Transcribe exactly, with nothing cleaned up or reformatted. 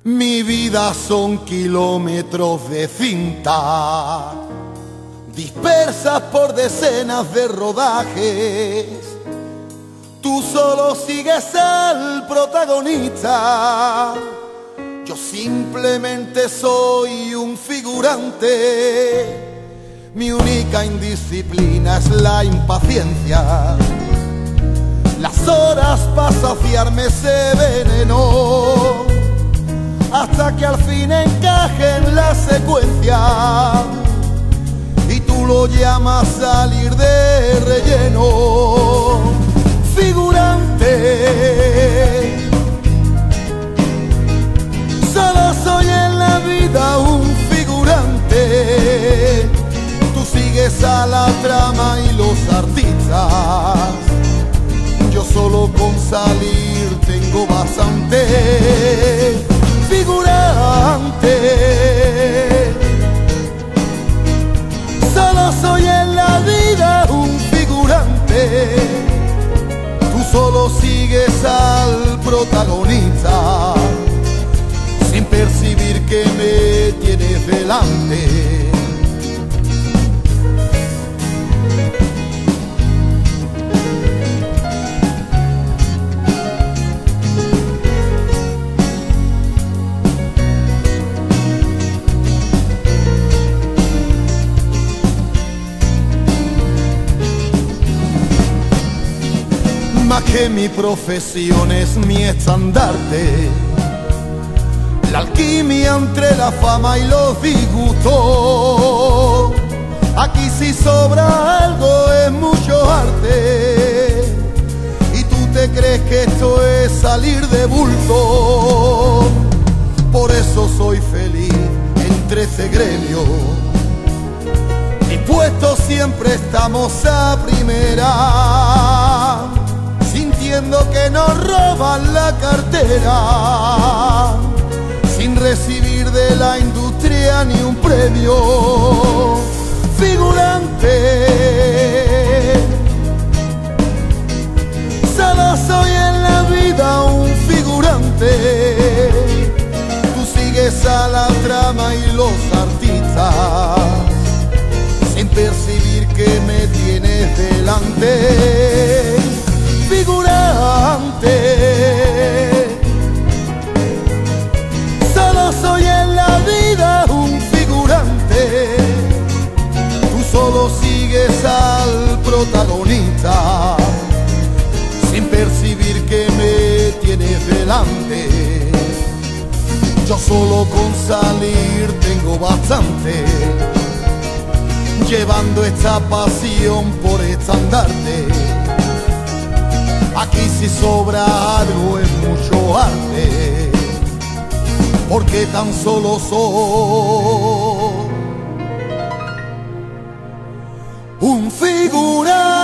Mi vida son kilómetros de cinta, dispersas por decenas de rodajes. Tú solo sigues al protagonista, yo simplemente soy un figurante. Mi única indisciplina es la impaciencia. Las horas para saciarme ese veneno, hasta que al fin encaje en la secuencia y tú lo llamas salir de relleno. Figurante, solo soy en la vida un figurante. Tú sigues a la trama y los artistas, yo solo con salir tengo bastante. Figurante, solo soy en la vida un figurante. Tú solo sigues al protagonista, sin percibir que me tienes delante. Más que mi profesión es mi estandarte, la alquimia entre la fama y los disgustos. Aquí si sobra algo es mucho arte, y tú te crees que esto es salir de bulto. Por eso soy feliz entre ese gremio, mi puesto siempre estamos a primera, sintiendo que nos roban la cartera, sin recibir de la industria ni un premio. Figurante, solo soy en la vida un figurante. Tú sigues a la trama y los artistas, sin percibir que me tienes delante. Figurante, solo soy en la vida un figurante. Tú solo sigues al protagonista, sin percibir que me tienes delante. Yo solo con salir tengo bastante, llevando esta pasión por estandarte. Aquí si sobra algo es mucho arte, porque tan solo soy un figurante.